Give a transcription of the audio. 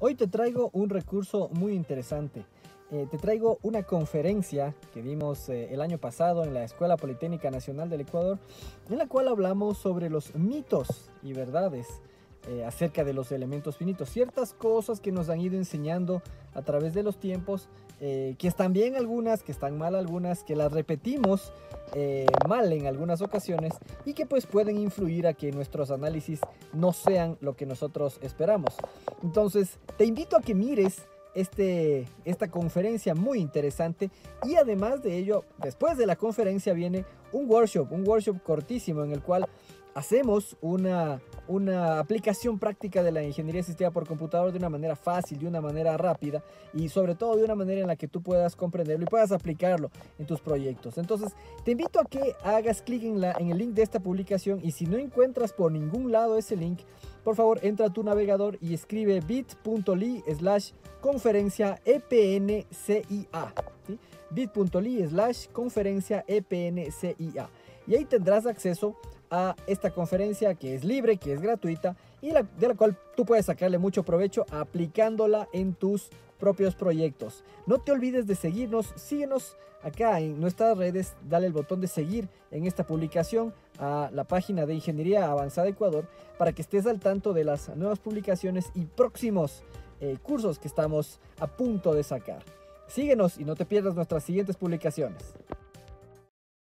Hoy te traigo un recurso muy interesante. Te traigo una conferencia que dimos el año pasado en la Escuela Politécnica Nacional del Ecuador, en la cual hablamos sobre los mitos y verdades acerca de los elementos finitos. Ciertas cosas que nos han ido enseñando a través de los tiempos, que están bien algunas, que están mal algunas, que las repetimos mal en algunas ocasiones y que pues pueden influir a que nuestros análisis no sean lo que nosotros esperamos. Entonces, te invito a que mires esta conferencia muy interesante, y además de ello, después de la conferencia viene un workshop cortísimo en el cual hacemos una aplicación práctica de la ingeniería asistida por computador de una manera fácil, de una manera rápida y sobre todo de una manera en la que tú puedas comprenderlo y puedas aplicarlo en tus proyectos. Entonces, te invito a que hagas clic en el link de esta publicación, y si no encuentras por ningún lado ese link, por favor entra a tu navegador y escribe bit.ly/conferencia EPNCIA, ¿sí? bit.ly/conferencia EPNCIA, y ahí tendrás acceso a esta conferencia que es libre, que es gratuita y de la cual tú puedes sacarle mucho provecho aplicándola en tus propios proyectos. No te olvides de seguirnos, síguenos acá en nuestras redes, dale el botón de seguir en esta publicación a la página de Ingeniería Avanzada Ecuador para que estés al tanto de las nuevas publicaciones y próximos cursos que estamos a punto de sacar. Síguenos y no te pierdas nuestras siguientes publicaciones.